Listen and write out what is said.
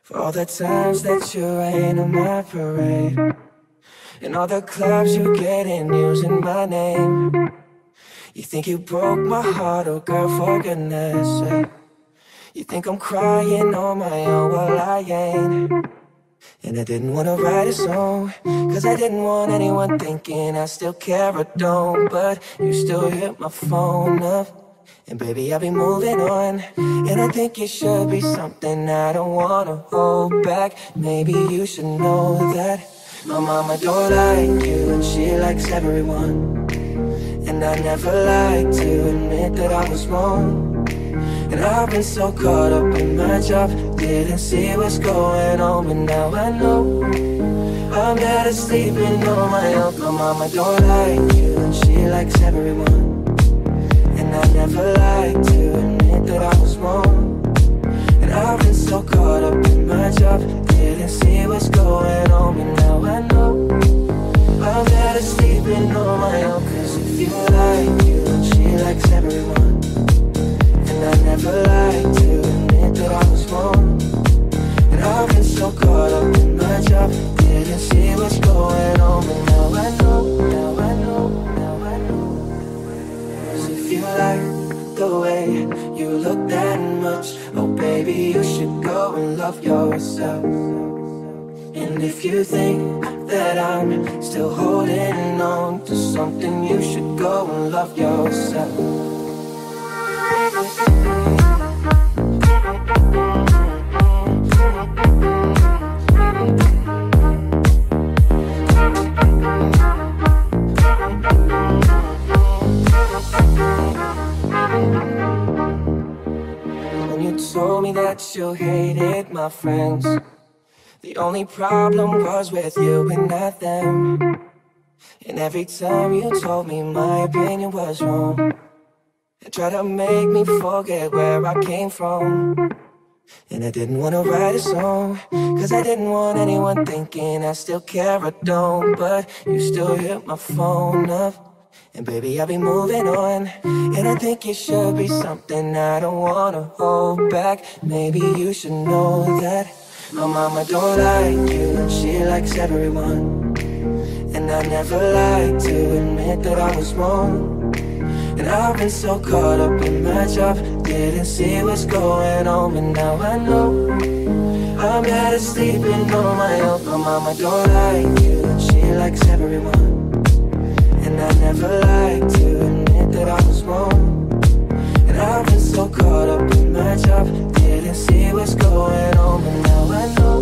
For all the times that you rain on my parade, and all the clubs you get in using my name. You think you broke my heart, oh girl, for goodness sake. You think I'm crying on my own, well I ain't. And I didn't wanna write a song, cause I didn't want anyone thinking I still care or don't. But you still hit my phone up, and baby, I'll be moving on. And I think it should be something I don't wanna hold back. Maybe you should know that my mama don't like you, and she likes everyone. And I never like to admit that I was wrong. And I've been so caught up in my job, didn't see what's going on. But now I know I'm better sleeping on my own. My mama don't like you, and she likes everyone. And I never like to admit that I was wrong. And I've been so caught up in my job, didn't see what's going on. But now I know I'm better sleeping on my own. Cause if you like you, and she likes everyone. And I never like to admit that I was wrong. And I've been so caught up in my job, didn't see what's going on. But now I know, now I know, now I know. Cause if you like the way you look that much, oh baby, you should go and love yourself. And if you think that I'm still holding on to something, you should go and love yourself. When you told me that you hated my friends, the only problem was with you and not them. And every time you told me my opinion was wrong, and tried to make me forget where I came from. And I didn't wanna write a song, cause I didn't want anyone thinking I still care or don't. But you still hit my phone up, and baby, I'll be moving on. And I think it should be something I don't wanna hold back. Maybe you should know that my mama don't like you, and she likes everyone. And I never like to admit that I was wrong. And I've been so caught up in my job, didn't see what's going on. But now I know I'm better sleeping on my own. My mama don't like you, and she likes everyone. And I never like to admit that I was wrong. And I've been so caught up in my job, didn't see what's going on. But now I know